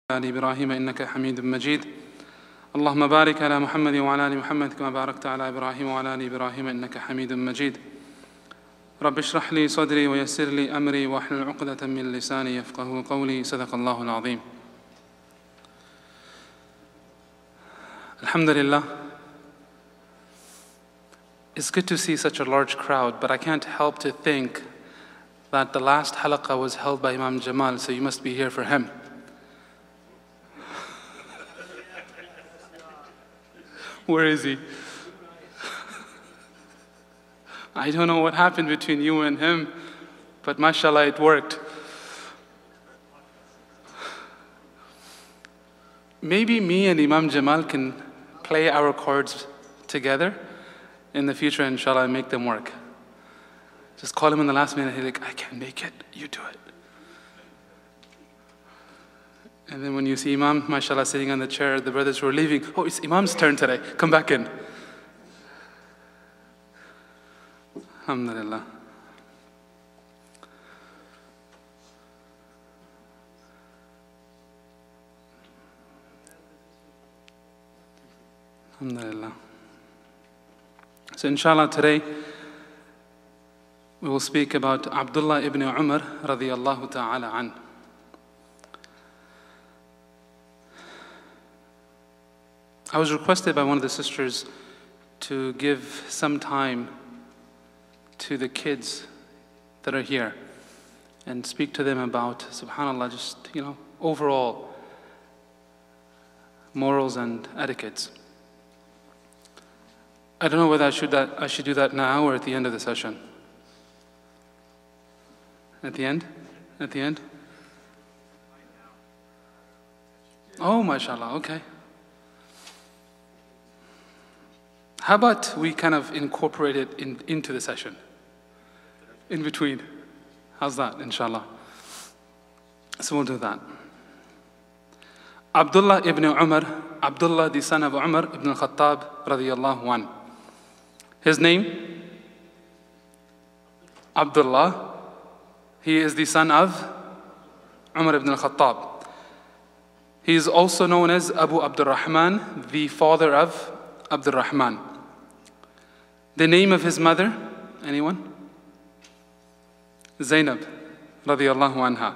آل إبراهيم إنك حميد مجيد اللهم بارك على محمد وعلى آل محمد كما باركت على إبراهيم وعلى آل إبراهيم إنك حميد مجيد رب اشرح لي صدري ويسر لي أمري واحلل عقدة من لساني يفقه قولي صدق الله العظيم. Alhamdulillah, it's good to see such a large crowd, but I can't help to think that the last halaqah was held by Imam Jamal, so you must be here for him. Where is he? I don't know what happened between you and him, but mashallah, it worked. Maybe me and Imam Jamal can play our cards together in the future, inshallah, and make them work. Just call him in the last minute, he's like, I can't make it, you do it. And then when you see Imam, mashallah, sitting on the chair, the brothers who are leaving, oh, it's Imam's turn today, come back in. Alhamdulillah. Alhamdulillah. So inshallah today, we will speak about Abdullah ibn Umar radiyallahu ta'ala an. I was requested by one of the sisters to give some time to the kids that are here and speak to them about, subhanAllah, just, overall morals and etiquettes. I don't know whether I should do that now or at the end of the session. At the end? At the end? Oh, mashallah, okay. How about we kind of incorporate it into the session? In between. How's that, inshallah? So we'll do that. Abdullah ibn Umar, Abdullah the son of Umar ibn al-Khattab radiyallahu an. His name? Abdullah. He is the son of Umar ibn al-Khattab. He is also known as Abu Abdurrahman, the father of Abdurrahman. The name of his mother, anyone? Zainab, radiyallahu anha.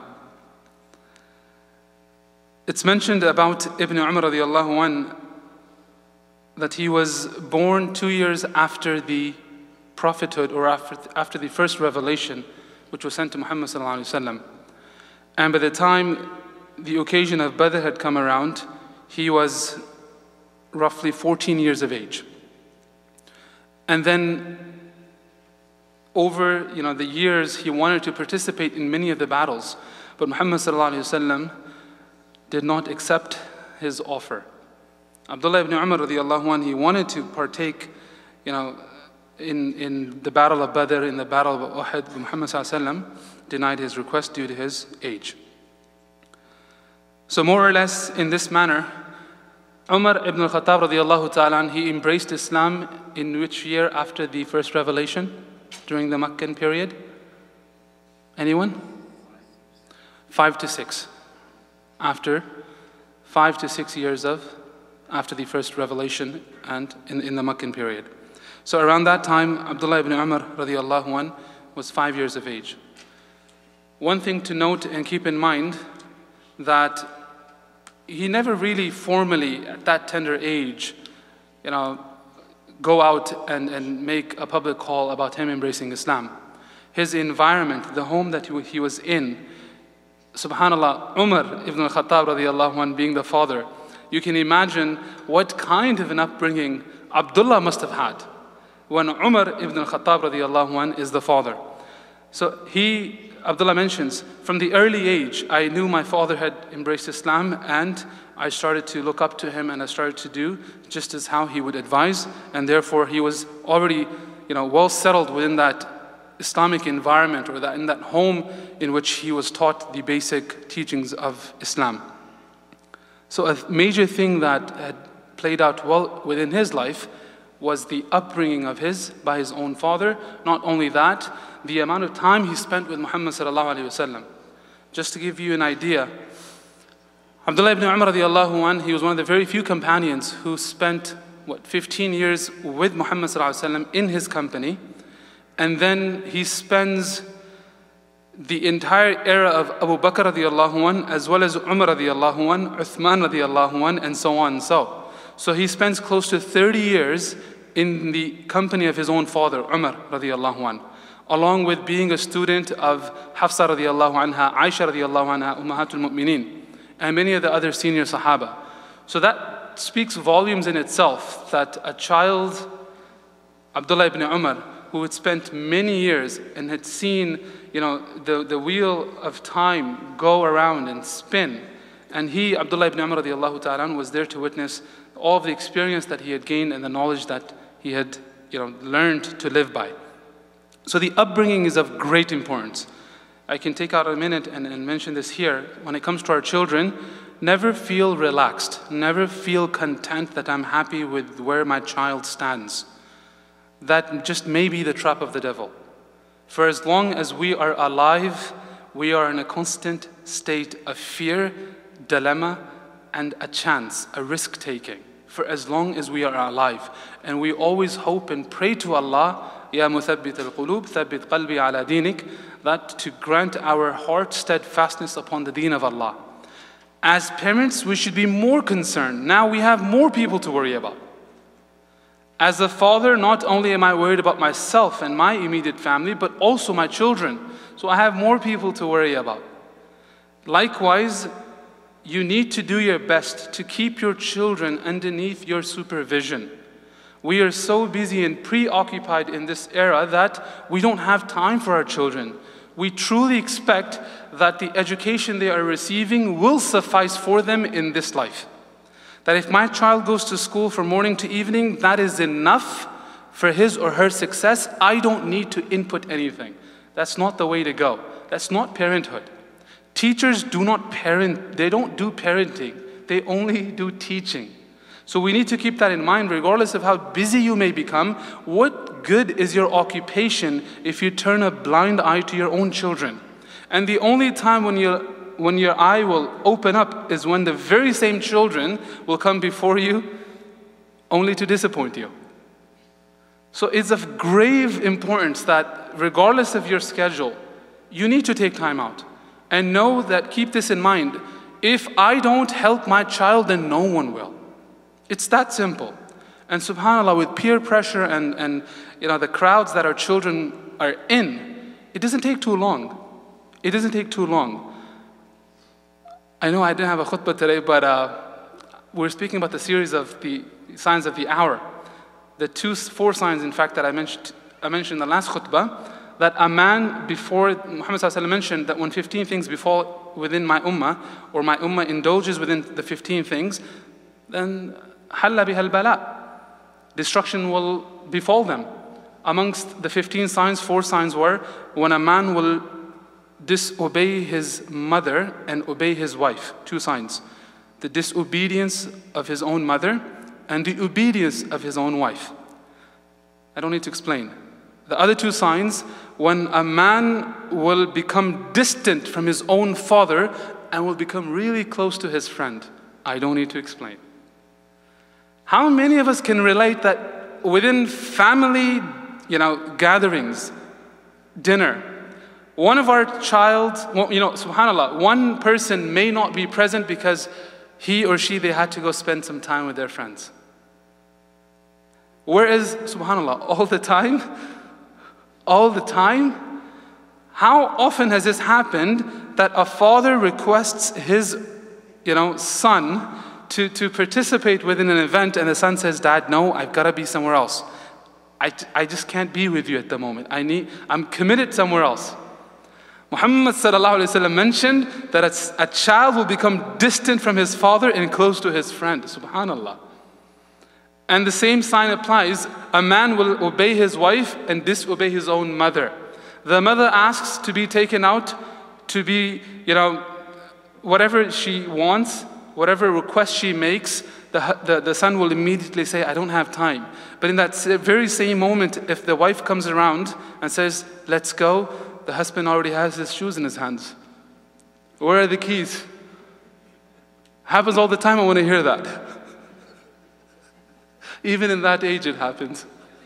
It's mentioned about Ibn Umar radiyallahu an that he was born 2 years after the prophethood, or after the first revelation, which was sent to Muhammad sallallahu alaihi wasallam. And by the time the occasion of Badr had come around, he was roughly 14 years of age. And then over the years, he wanted to participate in many of the battles, but Muhammad sallallahu alaihi wasallam did not accept his offer. Abdullah ibn Umar radiyallahu anh, he wanted to partake, in the battle of Badr, in the battle of Uhud, but Muhammad sallallahu alaihi wasallam denied his request due to his age. So more or less in this manner, Umar ibn al-Khattab radiyallahu ta'ala, he embraced Islam in which year after the first revelation? During the Meccan period? Anyone? 5 to 6. After 5 to 6 years after the first revelation and in the Meccan period. So around that time, Abdullah ibn Umar radiyallahu anh was 5 years of age. One thing to note and keep in mind, that he never really formally, at that tender age, go out and make a public call about him embracing Islam. His environment, the home that he was in, subhanAllah, Umar ibn al-Khattab radiyallahu anh being the father, you can imagine what kind of an upbringing Abdullah must have had when Umar ibn al-Khattab radiyallahu anh is the father. So Abdullah mentions, from the early age, I knew my father had embraced Islam, and I started to look up to him, and I started to do just as how he would advise, and therefore he was already, well settled within that Islamic environment, or in that home in which he was taught the basic teachings of Islam. So a major thing that had played out well within his life was the upbringing by his own father. Not only that, the amount of time he spent with Muhammad sallallahu alaihi wasallam. Just to give you an idea, Abdullah ibn Umar radiallahu anh, he was one of the very few companions who spent, 15 years with Muhammad sallallahu alaihi wasallam in his company. And then he spends the entire era of Abu Bakr radiallahu anh, as well as Umar radiallahu anh, Uthman radiallahu anh, and so on and so. So he spends close to 30 years in the company of his own father, Umar radiallahu anh, along with being a student of Hafsa radiallahu anha, Aisha radiallahu anha, Ummahatul Mu'mineen, and many of the other senior Sahaba. So that speaks volumes in itself, that a child, Abdullah ibn Umar, who had spent many years and had seen, the wheel of time go around and spin. And he, Abdullah ibn Umar radiallahu ta'ala, was there to witness all of the experience that he had gained and the knowledge that he had, learned to live by. So the upbringing is of great importance. I can take out a minute and mention this here. When it comes to our children, never feel relaxed. Never feel content that I'm happy with where my child stands. That just may be the trap of the devil. For as long as we are alive, we are in a constant state of fear, dilemma, and a chance, a risk-taking. For as long as we are alive. And we always hope and pray to Allah, Ya Muthabbit al-Qulub, Thabbit qalbi ala dinik, that to grant our heart steadfastness upon the deen of Allah. As parents, we should be more concerned. Now we have more people to worry about. As a father, not only am I worried about myself and my immediate family, but also my children. So I have more people to worry about. Likewise, you need to do your best to keep your children underneath your supervision. We are so busy and preoccupied in this era that we don't have time for our children. We truly expect that the education they are receiving will suffice for them in this life. That if my child goes to school from morning to evening, that is enough for his or her success. I don't need to input anything. That's not the way to go. That's not parenthood. Teachers do not parent, they don't do parenting. They only do teaching. So we need to keep that in mind, regardless of how busy you may become. What good is your occupation if you turn a blind eye to your own children? And the only time when your eye will open up is when the very same children will come before you only to disappoint you. So it's of grave importance that regardless of your schedule, you need to take time out. And know that, keep this in mind, if I don't help my child, then no one will. It's that simple. And subhanAllah, with peer pressure and the crowds that our children are in, it doesn't take too long. It doesn't take too long. I know I didn't have a khutbah today, but we're speaking about the series of the signs of the hour. The 4 signs, in fact, that I mentioned in the last khutbah, that a man, before Muhammad ﷺ mentioned that when 15 things befall within my ummah, or my ummah indulges within the 15 things, then halla bihal bala, destruction will befall them. Amongst the 15 signs, 4 signs were when a man will disobey his mother and obey his wife. 2 signs. The disobedience of his own mother and the obedience of his own wife. I don't need to explain. The other 2 signs, when a man will become distant from his own father and will become really close to his friend. I don't need to explain. How many of us can relate that within family, gatherings, dinner, one of our child, subhanAllah, one person may not be present because he or she, they had to go spend some time with their friends. Whereas, subhanAllah, all the time, how often has this happened that a father requests his, son to participate within an event and the son says, Dad, no, I've got to be somewhere else. I just can't be with you at the moment. I'm committed somewhere else. Muhammad sallallahu alaihi wasallam mentioned that a child will become distant from his father and close to his friend. Subhanallah. And the same sign applies. A man will obey his wife and disobey his own mother. The mother asks to be taken out, to be, whatever she wants, whatever request she makes, the son will immediately say, I don't have time. But in that very same moment, if the wife comes around and says, let's go, the husband already has his shoes in his hands. Where are the keys? Happens all the time, I want to hear that. Even in that age it happens.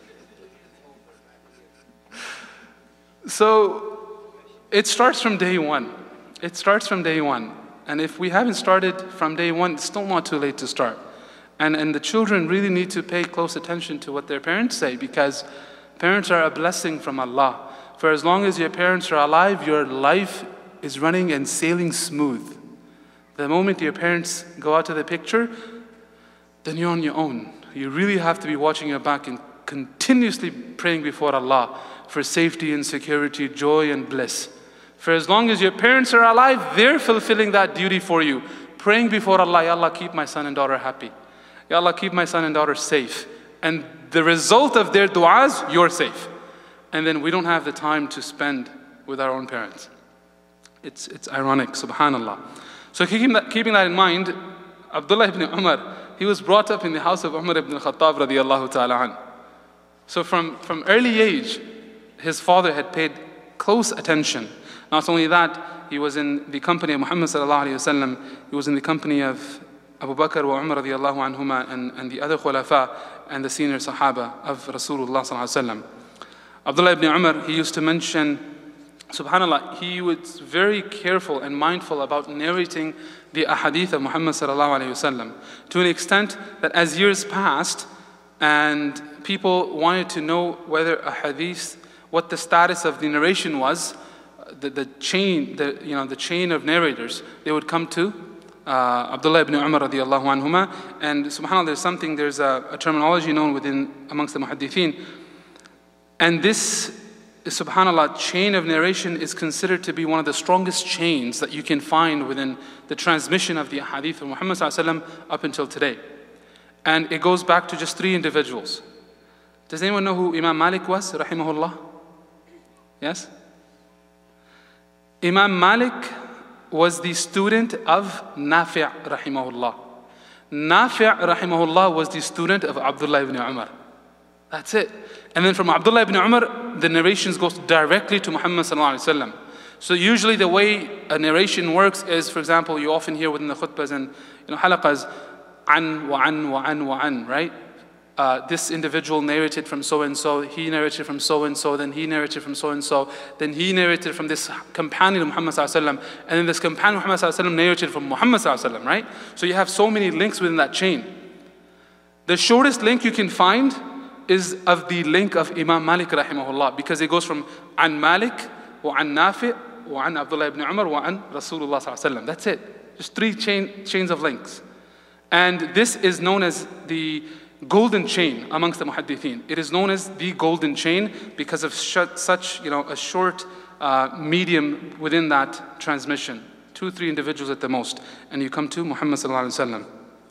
So it starts from day one. It starts from day one. And if we haven't started from day one, it's still not too late to start. And the children really need to pay close attention to what their parents say, because parents are a blessing from Allah. For as long as your parents are alive, your life is running and sailing smooth. The moment your parents go out of the picture, then you're on your own. You really have to be watching your back and continuously praying before Allah for safety and security, joy and bliss. For as long as your parents are alive, they're fulfilling that duty for you. Praying before Allah, Ya Allah, keep my son and daughter happy. Ya Allah, keep my son and daughter safe. And the result of their du'as, you're safe. And then we don't have the time to spend with our own parents. It's ironic, subhanallah. So keeping that in mind, Abdullah ibn Umar, he was brought up in the house of Umar ibn Khattab radiyallahu ta'ala an. So from early age, his father had paid close attention. Not only that, he was in the company of Muhammad sallallahu alayhi wasallam. He was in the company of Abu Bakr wa Umar radiyallahu anhuma and the other khulafa and the senior sahaba of Rasulullah sallallahu alayhi wasallam. Abdullah ibn Umar, he used to mention, subhanallah, he was very careful and mindful about narrating the ahadith of Muhammad sallallahu alayhi wasallam, to an extent that as years passed and people wanted to know whether a hadith, what the status of the narration was, the chain of narrators, they would come to Abdullah ibn Umar radiyallahu anhuma. And subhanAllah, there's a terminology known amongst the muhaddithin. And this, subhanAllah, chain of narration is considered to be one of the strongest chains that you can find within the transmission of the hadith of Muhammad sallallahu alaihi wasallam up until today. And it goes back to just 3 individuals. Does anyone know who Imam Malik was, rahimahullah? Yes? Imam Malik was the student of Nafi' rahimahullah. Nafi' rahimahullah was the student of Abdullah ibn Umar. That's it. And then from Abdullah ibn Umar, the narrations goes directly to Muhammad sallallahu alaihi wasallam. So usually the way a narration works is, for example, you often hear within the khutbahs and halaqas, an wa an wa an wa an, right? This individual narrated from so-and-so, he narrated from so-and-so, then he narrated from so-and-so, then he narrated from this companion of Muhammad sallallahu alaihi wasallam, and then this companion of Muhammad sallallahu alaihi wasallam narrated from Muhammad sallallahu alaihi wasallam, right? So you have so many links within that chain. The shortest link you can find is of the link of Imam Malik rahimahullah, because it goes from an Malik, wa an Nafi, wa an Abdullah ibn Umar, wa an Rasulullah sallallahu alaihi wasallam. That's it. Just 3 chains of links. And this is known as the golden chain amongst the muhaddithin. It is known as the golden chain because of such a short medium within that transmission. 2-3 individuals at the most. And you come to Muhammad sallallahu alaihi wasallam.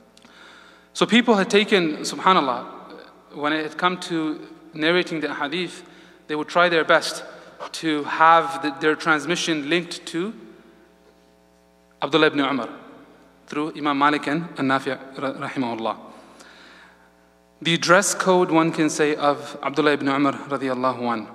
So people had taken, subhanallah, when it had come to narrating the hadith, they would try their best to have their transmission linked to Abdullah ibn Umar through Imam Malik and Nafi' rahimahullah. The dress code, one can say, of Abdullah ibn Umar radiyallahu an.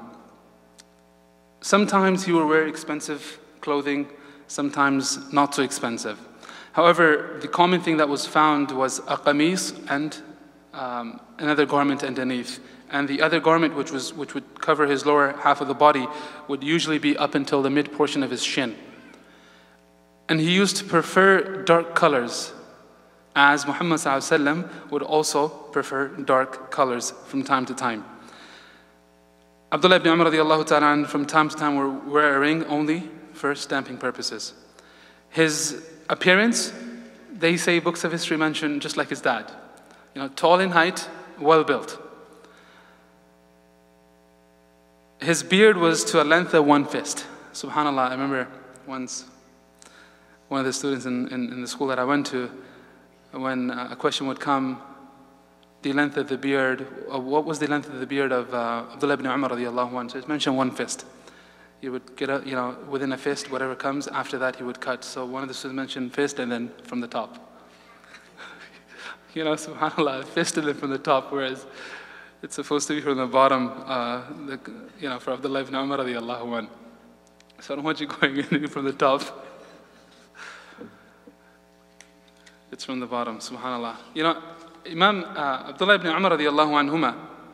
Sometimes he would wear expensive clothing, sometimes not so expensive. However, the common thing that was found was a qamis and another garment underneath. And the other garment, which would cover his lower half of the body, would usually be up until the mid portion of his shin. And he used to prefer dark colors, as Muhammad sallallahu alaihi wasallam would also prefer dark colors from time to time. Abdullah ibn Umar radiallahu ta'ala from time to time were wearing only for stamping purposes. His appearance, they say books of history mention just like his dad. Tall in height, well built. His beard was to a length of 1 fist. Subhanallah, I remember once one of the students in the school that I went to, when a question would come, the length of the beard, what was the length of the beard of Abdullah ibn Umar radiallahu anhu? So it's mentioned 1 fist. He would get within a fist, whatever comes, after that he would cut. So one of the students mentioned fist and then from the top. Subhanallah, fist and then from the top, whereas it's supposed to be from the bottom, for Abdullah ibn Umar radiallahu anhu. So I don't want you going in from the top. It's from the bottom, subhanAllah. You know, Imam Abdullah ibn Umar radiallahu anhuma,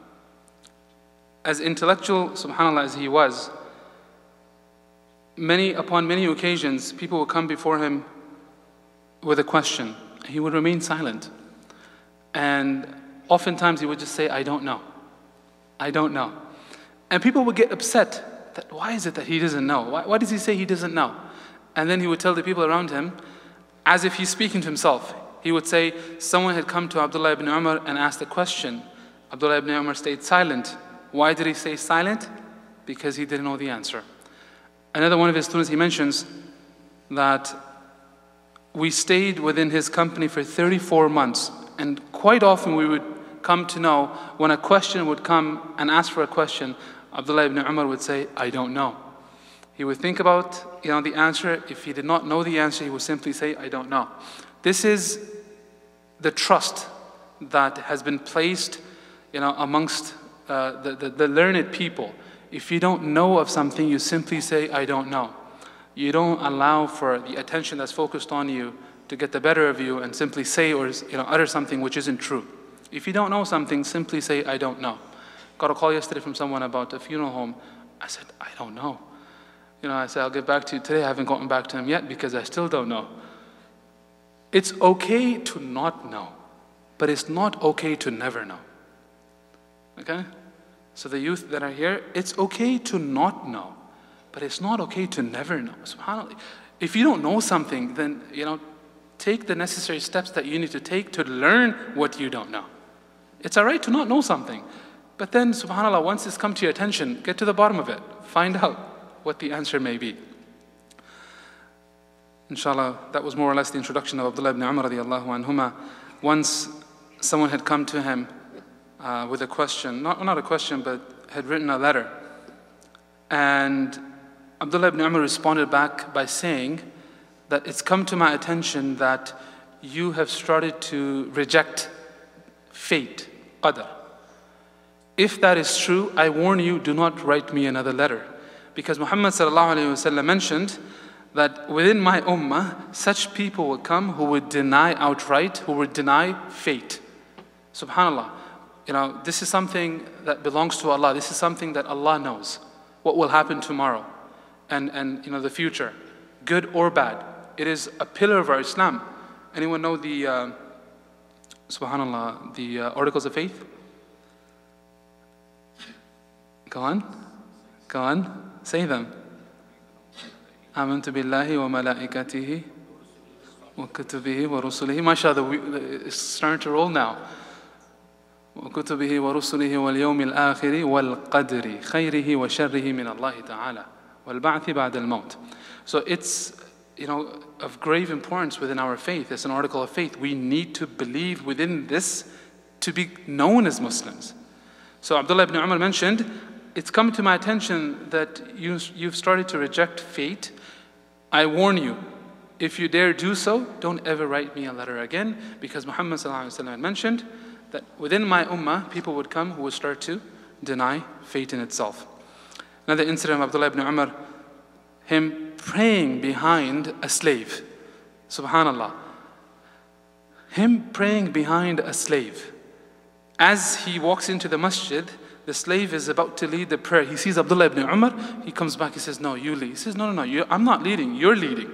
as intellectual, subhanAllah, as he was, upon many occasions, people would come before him with a question. He would remain silent. And oftentimes he would just say, I don't know. I don't know. And people would get upset that why is it that he doesn't know? Why does he say he doesn't know? And then he would tell the people around him, as if he's speaking to himself. He would say, someone had come to Abdullah ibn Umar and asked a question. Abdullah ibn Umar stayed silent. Why did he stay silent? Because he didn't know the answer. Another one of his students, he mentions that we stayed within his company for 34 months. And quite often we would come to know when a question would come and ask for a question, Abdullah ibn Umar would say, I don't know. He would think about the answer. If he did not know the answer, he would simply say, I don't know. This is the trust that has been placed amongst the learned people. If you don't know of something, you simply say, I don't know. You don't allow for the attention that's focused on you to get the better of you and simply say or utter something which isn't true. If you don't know something, simply say, I don't know. Got a call yesterday from someone about a funeral home. I said, I don't know. I said, I'll get back to you today. I haven't gotten back to him yet because I still don't know. It's okay to not know, but it's not okay to never know. Okay? So the youth that are here, it's okay to not know, but it's not okay to never know. SubhanAllah. If you don't know something, then, take the necessary steps that you need to take to learn what you don't know. It's all right to not know something, but then, SubhanAllah, once it's come to your attention, get to the bottom of it. Find out what the answer may be. Inshallah, that was more or less the introduction of Abdullah ibn Umar radiallahu anhuma. Once someone had come to him with a question, not a question, but had written a letter. And Abdullah ibn Umar responded back by saying that it's come to my attention that you have started to reject fate, qadr. If that is true, I warn you, do not write me another letter. Because Muhammad sallallahu alayhi wa sallam mentioned that within my ummah, such people will come who would deny outright, who would deny fate. SubhanAllah. This is something that belongs to Allah. This is something that Allah knows. What will happen tomorrow and the future, good or bad. It is a pillar of our Islam. Anyone know the, SubhanAllah, the articles of faith? Go on, say them. آمنت بالله وملائكته وكتبه ورسله. MashaAllah, it's starting to roll now. وكتبه ورسله واليوم الآخر والقدر خيره وشره من الله تعالى والبعث بعد الموت. So it's of grave importance within our faith. It's an article of faith. We need to believe within this to be known as Muslims. So Abdullah ibn Umar mentioned, it's come to my attention that you've started to reject fate. I warn you, if you dare do so, don't ever write me a letter again, because Muhammad sallallahu alaihi wasallam mentioned that within my ummah, people would come who would start to deny fate in itself. Another incident of Abdullah ibn Umar, him praying behind a slave. Subhanallah. Him praying behind a slave. As he walks into the masjid, the slave is about to lead the prayer. He sees Abdullah ibn Umar. He comes back, he says, no, you lead. He says, no, I'm not leading, you're leading.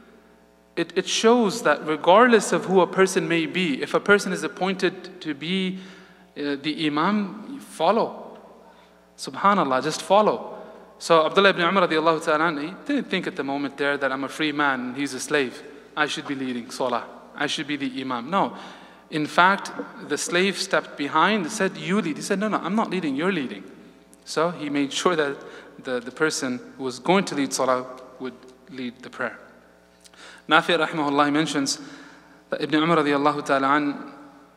It shows that regardless of who a person may be, if a person is appointed to be the imam, follow. Subhanallah, just follow. So Abdullah ibn Umar radiallahu ta'ala, he didn't think at the moment there that I'm a free man and he's a slave. I should be leading salah. I should be the imam. No. In fact, the slave stepped behind and said, you lead. He said, no, I'm not leading, you're leading. So he made sure that the person who was going to lead salah would lead the prayer. Nafi' rahimahullah mentions that Ibn Umar radiallahu ta'ala an,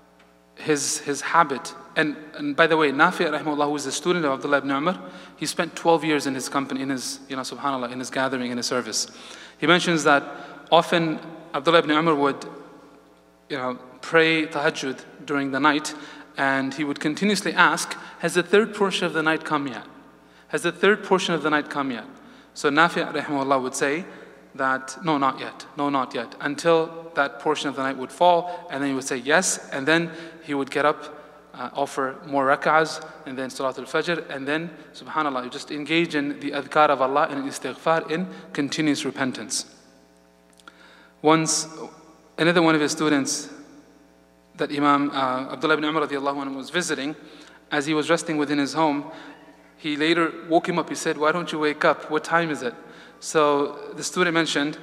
his habit, and by the way, Nafi' rahimahullah, who is a student of Abdullah ibn Umar, he spent 12 years in his company, in his, subhanAllah, in his gathering, in his service. He mentions that often Abdullah ibn Umar would, pray tahajjud during the night, and he would continuously ask, has the third portion of the night come yet? Has the third portion of the night come yet? So Nafi' rahimahullah would say that, no, not yet, no, not yet, until that portion of the night would fall, and then he would say yes, and then he would get up, offer more rak'ahs, and then Salatul Fajr, and then, subhanAllah, you just engage in the adhkar of Allah and istighfar in continuous repentance. Once, another one of his students that Imam Abdullah ibn Umar radiallahu anhu was visiting, as he was resting within his home, he later woke him up. He said, "Why don't you wake up? What time is it?" So the student mentioned,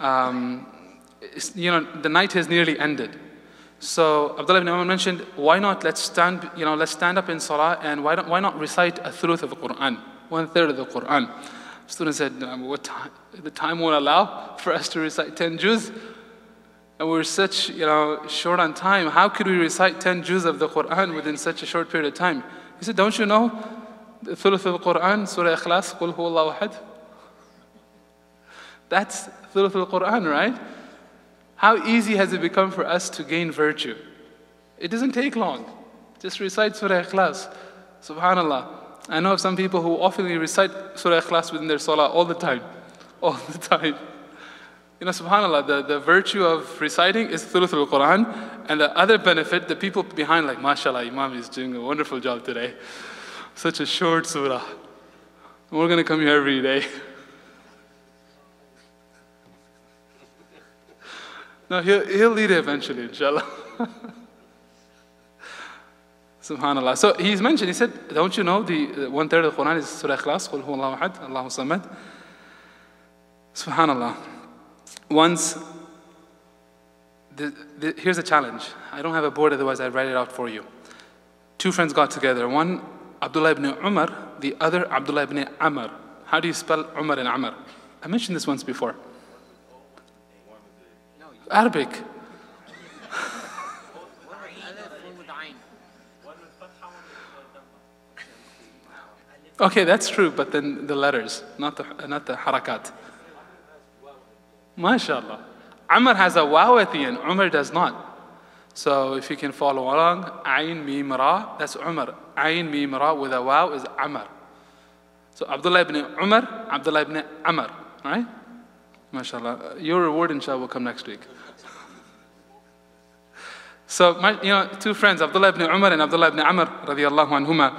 the night has nearly ended. So Abdullah ibn Umar mentioned, "Why not let's stand up in salah, and why not recite a thuluth of the Quran, 1/3 of the Quran?" The student said, "What time? The time won't allow for us to recite 10 juz, and we're such short on time. How could we recite 10 juz of the Quran within such a short period of time?" He said, "Don't you know the thuluth of the Quran, Surah Ikhlas, Qul Huwallahu Ahad? That's thuluth of the Quran, right? How easy has it become for us to gain virtue? It doesn't take long. Just recite Surah Ikhlas. Subhanallah. I know of some people who often recite Surah Ikhlas within their salah all the time. All the time. Subhanallah, the virtue of reciting is thuluth al-Quran, and the other benefit, the people behind, like, mashallah, Imam is doing a wonderful job today. Such a short surah. We're going to come here every day. No, he'll lead it eventually, inshallah. Subhanallah. So he's mentioned, he said, "Don't you know the 1/3 of the Quran is Surah Ikhlas, Qul Huwallahu Ahad, Allahu Samad?" Subhanallah. Once, here's a challenge. I don't have a board, otherwise I'd write it out for you. Two friends got together. One, Abdullah ibn Umar, the other, Abdullah ibn Amr. How do you spell Umar and Amr? I mentioned this once before. Arabic. Okay, that's true, but then the letters, not the harakat. MashaAllah. Amr has a waw at the end, Umar does not. So if you can follow along, Ayn Mim Ra, that's Umar. Ayn Mim Ra with a waw is Amr. So Abdullah ibn Umar, Abdullah ibn Amr, right? MashaAllah. Your reward, inshallah, will come next week. So, two friends, Abdullah ibn Umar and Abdullah ibn Amr, radiallahu anhuma,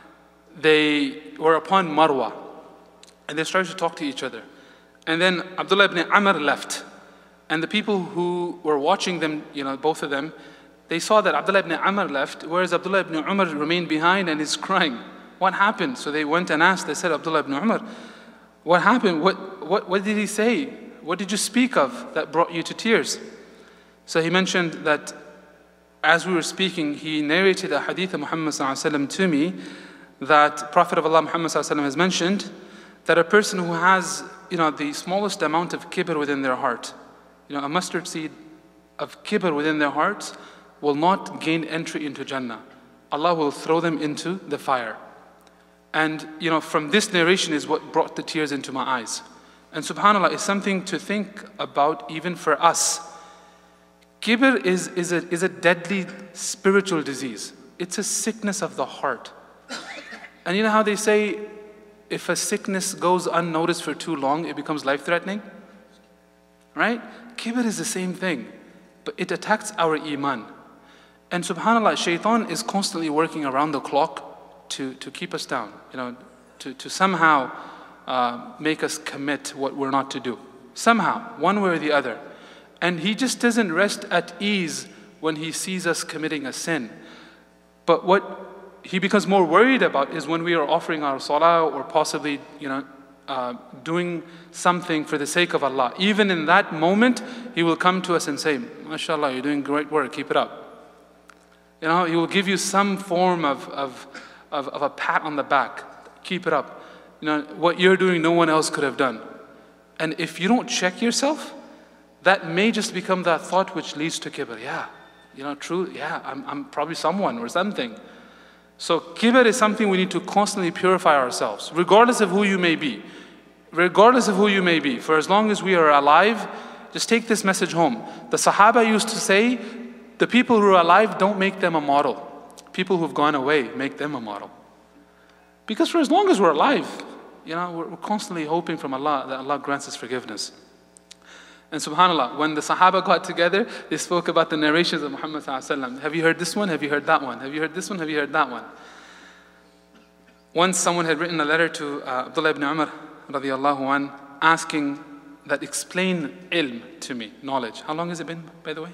they were upon Marwa, and they started to talk to each other. And then Abdullah ibn Amr left. And the people who were watching them, both of them, they saw that Abdullah ibn Amr left, whereas Abdullah ibn Umar remained behind and is crying. What happened? So they went and asked, they said, "Abdullah ibn Umar, what happened? What did he say? What did you speak of that brought you to tears?" So he mentioned that as we were speaking, he narrated a hadith of Muhammad ﷺ to me, that Prophet of Allah Muhammad ﷺ has mentioned that a person who has the smallest amount of kibr within their heart, a mustard seed of kibr within their hearts, will not gain entry into Jannah. Allah will throw them into the fire. And from this narration is what brought the tears into my eyes. And subhanAllah, is something to think about even for us. Kibr is a deadly spiritual disease. It's a sickness of the heart. And you know how they say, if a sickness goes unnoticed for too long, it becomes life-threatening? Right? Kibr is the same thing, but it attacks our iman. And subhanAllah, shaitan is constantly working around the clock to keep us down, to somehow make us commit what we're not to do. Somehow, one way or the other. And he just doesn't rest at ease when he sees us committing a sin. But what he becomes more worried about is when we are offering our salah or possibly, doing something for the sake of Allah. Even in that moment, he will come to us and say, "MashaAllah, you're doing great work, keep it up." He will give you some form of a pat on the back. Keep it up. What you're doing, no one else could have done. And if you don't check yourself, that may just become that thought which leads to kibr. True, I'm probably someone or something. So kibr is something we need to constantly purify ourselves, regardless of who you may be. Regardless of who you may be. For as long as we are alive, just take this message home. The Sahaba used to say, the people who are alive, don't make them a model. People who've gone away, make them a model. Because for as long as we're alive, we're constantly hoping from Allah that Allah grants us forgiveness. And subhanAllah, when the Sahaba got together, they spoke about the narrations of Muhammad sallallahu alaihi wasallam. Have you heard this one? Have you heard that one? Have you heard this one? Have you heard that one? Once someone had written a letter to Abdullah ibn Umar radiallahu an, asking that explain ilm to me, knowledge. How long has it been, by the way?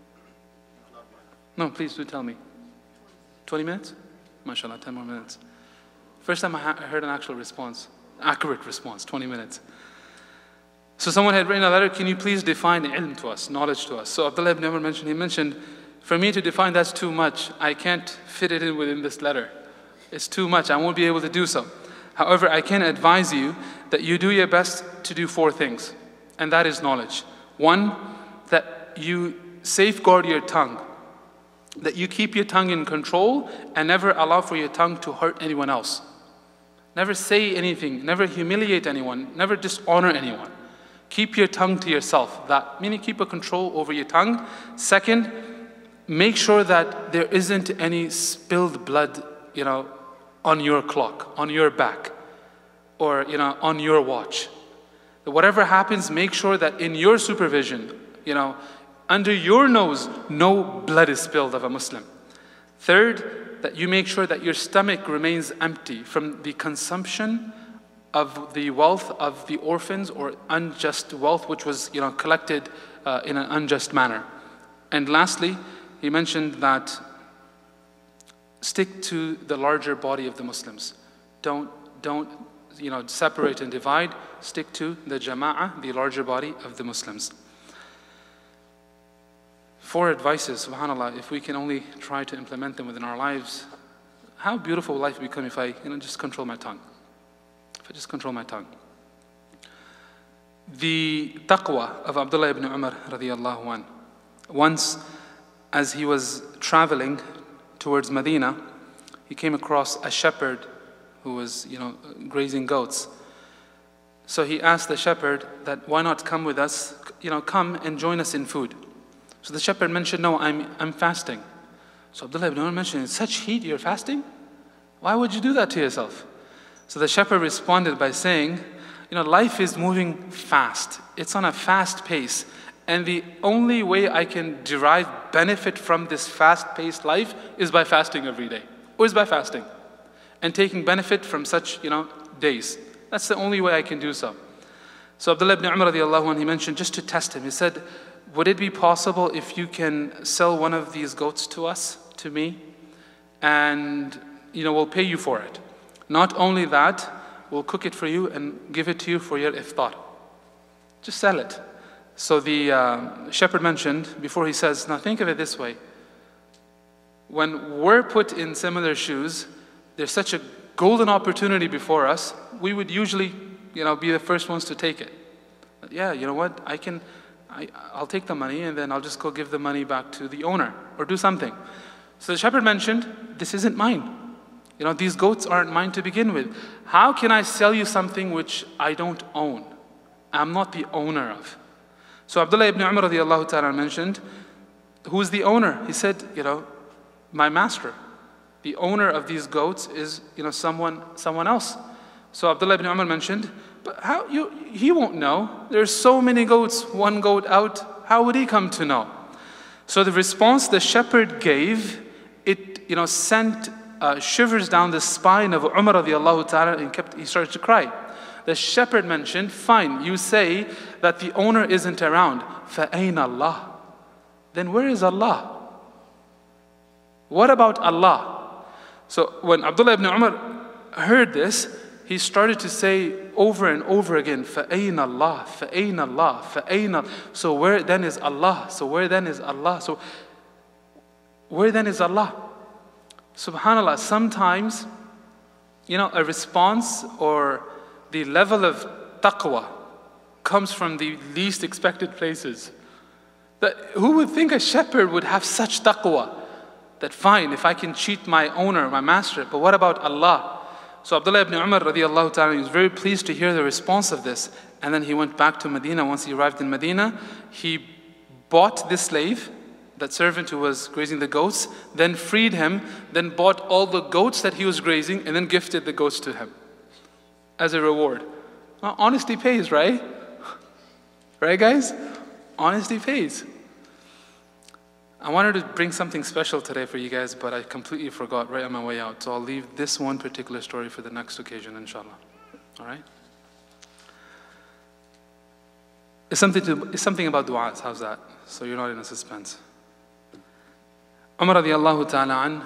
No, please do tell me. 20 minutes? MashaAllah, 10 more minutes. First time I heard an actual response, accurate response, 20 minutes. So someone had written a letter, can you please define ilm to us, knowledge to us? So Abdullah ibn Umar mentioned, for me to define that's too much. I can't fit it in within this letter. It's too much, I won't be able to do so. However, I can advise you that you do your best to do 4 things, and that is knowledge. 1, that you safeguard your tongue, that you keep your tongue in control and never allow for your tongue to hurt anyone else. Never say anything, never humiliate anyone, never dishonor anyone. Keep your tongue to yourself, that meaning keep a control over your tongue. 2nd, make sure that there isn't any spilled blood, on your clock, on your back, or on your watch. Whatever happens, make sure that in your supervision, under your nose, no blood is spilled of a Muslim. 3rd, that you make sure that your stomach remains empty from the consumption of the wealth of the orphans or unjust wealth which was collected in an unjust manner. And lastly, he mentioned that stick to the larger body of the Muslims. Don't separate and divide. Stick to the jama'ah, the larger body of the Muslims. 4 advices, subhanAllah, if we can only try to implement them within our lives, how beautiful will life become if I just control my tongue. If I just control my tongue. The taqwa of Abdullah ibn Umar radiallahu anh. Once, as he was traveling towards Medina, he came across a shepherd who was, grazing goats. So he asked the shepherd that, why not come with us, come and join us in food. So the shepherd mentioned, no, I'm fasting. So Abdullah ibn Umar mentioned, in such heat you're fasting? Why would you do that to yourself? So the shepherd responded by saying, life is moving fast. It's on a fast pace. And the only way I can derive benefit from this fast-paced life is by fasting every day. Or is by fasting. And taking benefit from such, days. That's the only way I can do so. So Abdullah ibn Umar radiallahu anh, he mentioned, just to test him, he said, would it be possible if you can sell one of these goats to us, to me, and we'll pay you for it. Not only that, we'll cook it for you and give it to you for your iftar. Just sell it. So the shepherd mentioned, before he says, now think of it this way. When we're put in similar shoes, there's such a golden opportunity before us, we would usually, be the first ones to take it. But yeah, you know what, I'll take the money and then I'll just go give the money back to the owner or do something. So the shepherd mentioned, this isn't mine. These goats aren't mine to begin with. How can I sell you something which I don't own? I'm not the owner of. So Abdullah ibn Umar radiallahu ta'ala mentioned, who's the owner? He said, my master. The owner of these goats is, someone else. So Abdullah ibn Umar mentioned, but how, he won't know. There's so many goats, one goat out. How would he come to know? So the response the shepherd gave, it, sent shivers down the spine of Umar radiallahu ta'ala, and he started to cry. The shepherd mentioned, fine, you say that the owner isn't around. فَأَيْنَ اللَّهِ. Then where is Allah? What about Allah? So when Abdullah ibn Umar heard this, he started to say over and over again, فَأَيْنَ اللَّهِ, فَأَيْنَ اللَّهِ, فَأَيْنَ. So where then is Allah? So where then is Allah? So where then is Allah? SubhanAllah, sometimes, a response or the level of taqwa comes from the least expected places. Who would think a shepherd would have such taqwa? That fine, if I can cheat my owner, my master, but what about Allah? So Abdullah ibn Umar radiallahu ta'ala, he was very pleased to hear the response of this. And then he went back to Medina. Once he arrived in Medina, he bought this slave, that servant who was grazing the goats, then freed him, then bought all the goats that he was grazing, and then gifted the goats to him as a reward. Well, honesty pays, right? Right, guys? Honesty pays. I wanted to bring something special today for you guys, but I completely forgot right on my way out. So I'll leave this one particular story for the next occasion, inshallah. All right? It's something about du'as. How's that? So you're not in a suspense. Umar radiallahu ta'ala an,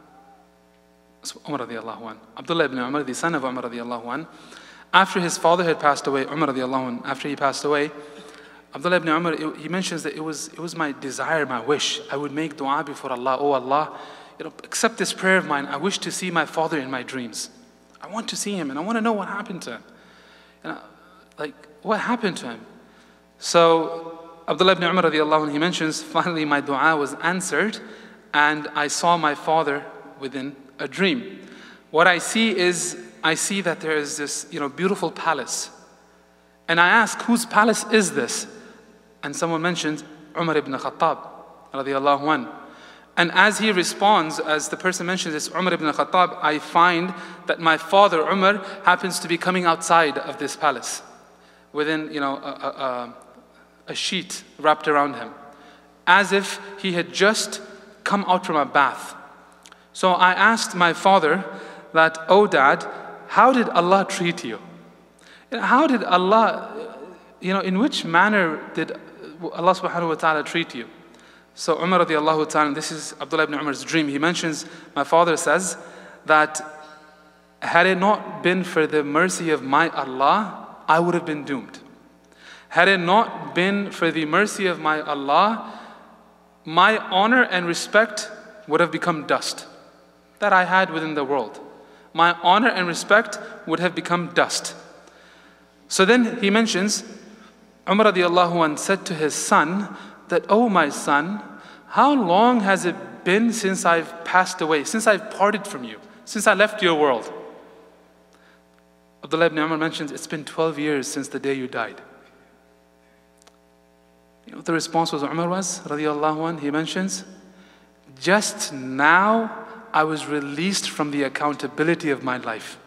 Abdullah ibn Umar, the son of Umar radiallahu an, after his father had passed away, Umar radiallahu an, after he passed away, Abdullah ibn Umar, he mentions that it was my desire, my wish. I would make dua before Allah. Oh Allah, accept this prayer of mine. I wish to see my father in my dreams. I want to see him and I want to know what happened to him. What happened to him? So Abdullah ibn Umar radiallahu anh, he mentions, finally my dua was answered and I saw my father within a dream. What I see that there is this beautiful palace. And I ask, whose palace is this? And someone mentioned Umar ibn Khattab radiallahu anh. And as he responds, as the person mentions this, Umar ibn Khattab, I find that my father Umar happens to be coming outside of this palace within a sheet wrapped around him, as if he had just come out from a bath. So I asked my father that, oh dad, how did Allah treat you? How did Allah, in which manner did Allah subhanahu wa ta'ala treat you? So Umar radiallahu ta'ala, this is Abdullah ibn Umar's dream. He mentions, my father says that had it not been for the mercy of my Allah, I would have been doomed. Had it not been for the mercy of my Allah, my honor and respect would have become dust that I had within the world. My honor and respect would have become dust. So then he mentions, Umar radiallahu anh said to his son that, oh my son, how long has it been since I've passed away, since I've parted from you, since I left your world? Abdullah ibn Umar mentions, it's been 12 years since the day you died. You know what the response was Umar was, radiallahu anh? He mentions, just now I was released from the accountability of my life.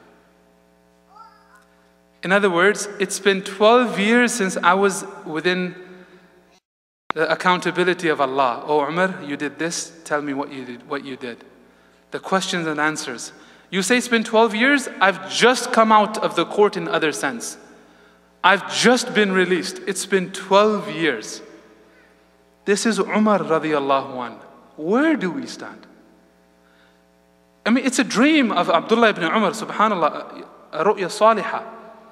In other words, it's been 12 years since I was within the accountability of Allah. Oh Umar, you did this, tell me what you did. The questions and answers. You say it's been 12 years, I've just come out of the court in other sense. I've just been released. It's been 12 years. This is Umar radiallahu anh. Where do we stand? I mean, it's a dream of Abdullah ibn Umar, subhanallah, a ru'ya salihah.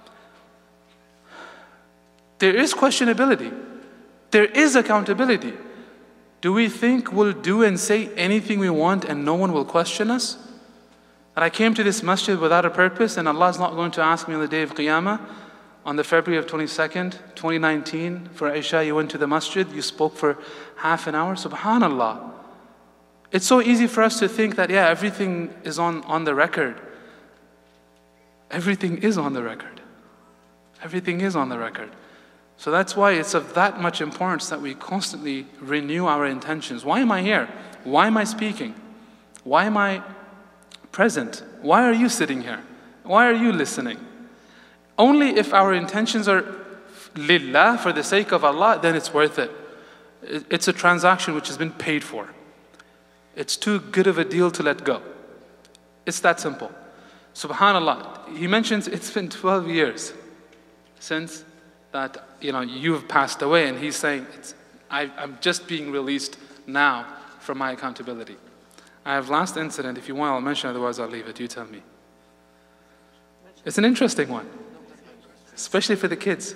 There is questionability. There is accountability. Do we think we'll do and say anything we want and no one will question us? That I came to this masjid without a purpose and Allah is not going to ask me on the day of Qiyamah, on the February of 22nd, 2019, for Isha, you went to the masjid, you spoke for half an hour. Subhanallah. It's so easy for us to think that, yeah, everything is on the record. Everything is on the record. Everything is on the record. So that's why it's of that much importance that we constantly renew our intentions. Why am I here? Why am I speaking? Why am I present? Why are you sitting here? Why are you listening? Only if our intentions are lillah, for the sake of Allah, then it's worth it. It's a transaction which has been paid for. It's too good of a deal to let go. It's that simple. Subhanallah, he mentions it's been 12 years since that you've passed away, and he's saying I'm just being released now from my accountability. I have last incident. If you want, I'll mention. Otherwise, I'll leave it. You tell me. It's an interesting one, especially for the kids.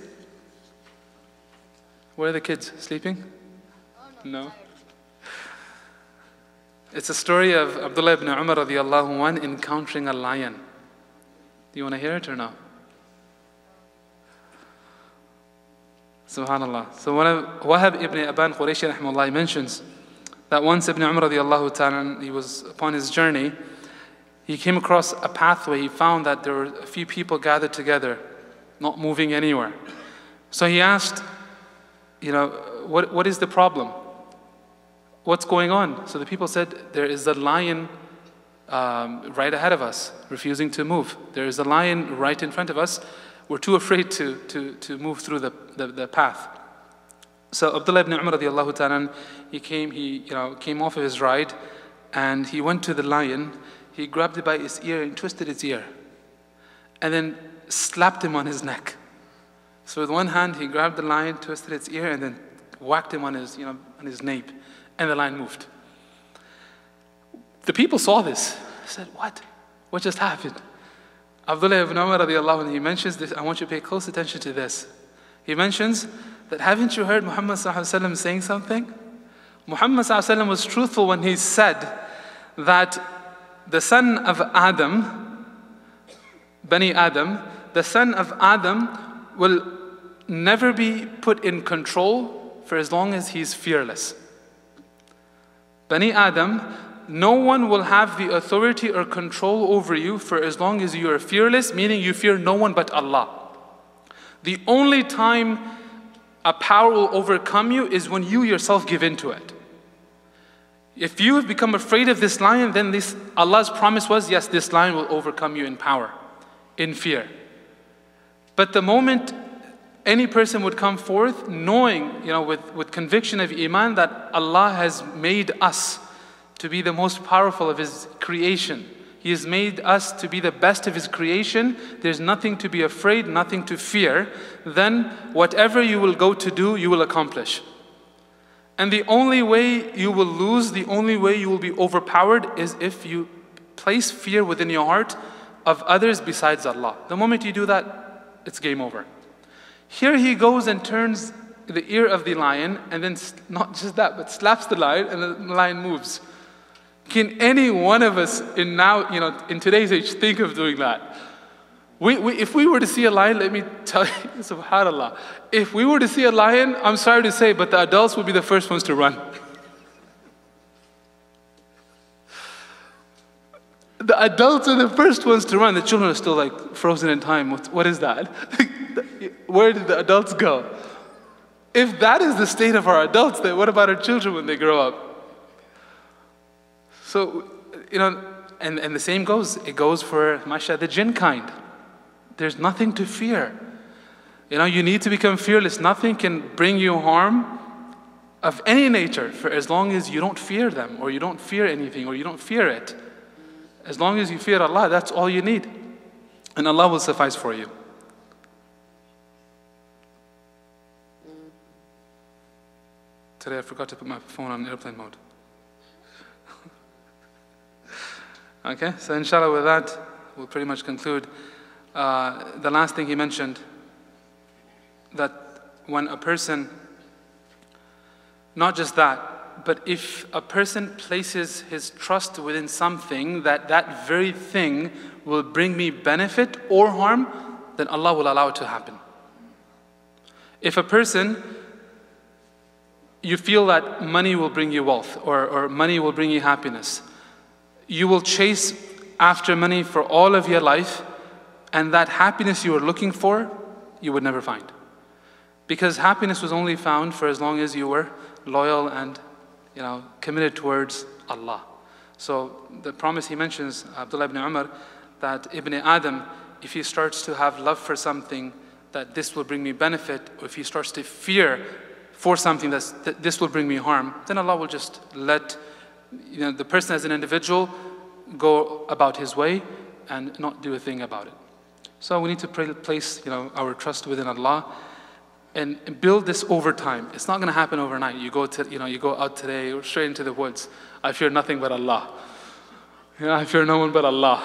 Where are the kids? Sleeping? No. It's a story of Abdullah ibn Umar radiallahu anh encountering a lion. Do you want to hear it or no? Subhanallah. So Wahab ibn Aban Qurayshi rahimahullah mentions that once Ibn Umar radiallahu ta'ala, he was upon his journey, he came across a pathway. He found that there were a few people gathered together, not moving anywhere. So he asked, what is the problem? What's going on? So the people said, there is a lion right ahead of us, refusing to move. There is a lion right in front of us. We're too afraid to move through the path. So Abdullah ibn Umar radiallahu ta'ala, he came off of his ride, and he went to the lion. He grabbed it by its ear and twisted its ear, and then slapped him on his neck. So with one hand, he grabbed the lion, twisted its ear, and then whacked him on his nape, and the lion moved. The people saw this. They said, "What? What just happened?" Abdullah ibn Umar radiallahu anhu, he mentions this. I want you to pay close attention to this. He mentions that, haven't you heard Muhammad sallallahu alaihi wasallam saying something? Muhammad sallallahu alaihi wasallam was truthful when he said that the son of Adam, Bani Adam, the son of Adam will never be put in control for as long as he's fearless. Bani Adam, no one will have the authority or control over you for as long as you are fearless, meaning you fear no one but Allah. The only time a power will overcome you is when you yourself give in to it. If you have become afraid of this lion, then Allah's promise was, yes, this lion will overcome you in power, in fear. But the moment any person would come forth knowing, with conviction of Iman that Allah has made us to be the most powerful of His creation. He has made us to be the best of His creation. There's nothing to be afraid, nothing to fear. Then whatever you will go to do, you will accomplish. And the only way you will lose, the only way you will be overpowered is if you place fear within your heart of others besides Allah. The moment you do that, it's game over. Here he goes and turns the ear of the lion, and then not just that, but slaps the lion, and the lion moves. Can any one of us in today's age think of doing that? If we were to see a lion, let me tell you, subhanAllah, if we were to see a lion, I'm sorry to say, but the adults would be the first ones to run. The adults are the first ones to run. The children are still like frozen in time. What is that? Where did the adults go? If that is the state of our adults, then what about our children when they grow up? So, and the same goes. It goes for, mashallah, the jinn kind. There's nothing to fear. You need to become fearless. Nothing can bring you harm of any nature for as long as you don't fear them, or you don't fear anything, or you don't fear it. As long as you fear Allah, that's all you need. And Allah will suffice for you. Today I forgot to put my phone on airplane mode. Okay, so inshallah with that, we'll pretty much conclude. The last thing he mentioned, that when a person, not just that, but if a person places his trust within something, that very thing will bring me benefit or harm, then Allah will allow it to happen. If a person, you feel that money will bring you wealth, or money will bring you happiness, you will chase after money for all of your life, and that happiness you were looking for, you would never find. Because happiness was only found for as long as you were loyal and committed towards Allah. So the promise he mentions, Abdullah ibn Umar, that Ibn Adam, if he starts to have love for something, that this will bring me benefit, or if he starts to fear for something that this will bring me harm, then Allah will just let the person as an individual go about his way and not do a thing about it. So we need to place our trust within Allah and build this over time. It's not going to happen overnight. You go out today or straight into the woods. I fear nothing but Allah. I fear no one but Allah.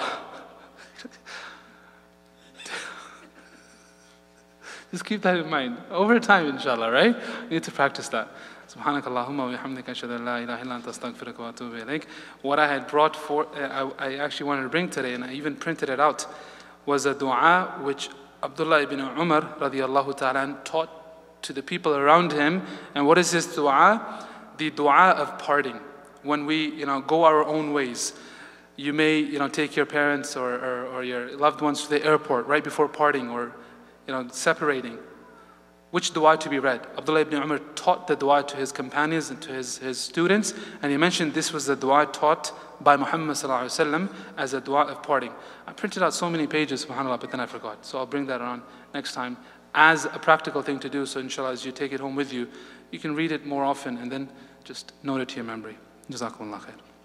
Just keep that in mind. Over time, inshallah, right? We need to practice that. Subhanakallahumma wa bihamdika ashhadu an la ilaha illa anta astaghfiruka wa atubu ilayk. What I had brought for, I actually wanted to bring today, and I even printed it out, was a dua which Abdullah ibn Umar radiallahu ta'ala taught to the people around him. And what is this dua? The dua of parting. When we go our own ways. You may take your parents or your loved ones to the airport right before parting, or separating. Which dua to be read? Abdullah ibn Umar taught the dua to his companions and to his students, and he mentioned this was the dua taught by Muhammad sallallahu alaihi wasallam as a dua of parting. I printed out so many pages, subhanAllah, but then I forgot. So I'll bring that on next time. as a practical thing to do. So inshallah, as you take it home with you, you can read it more often and then just note it to your memory. Jazakumullah khair.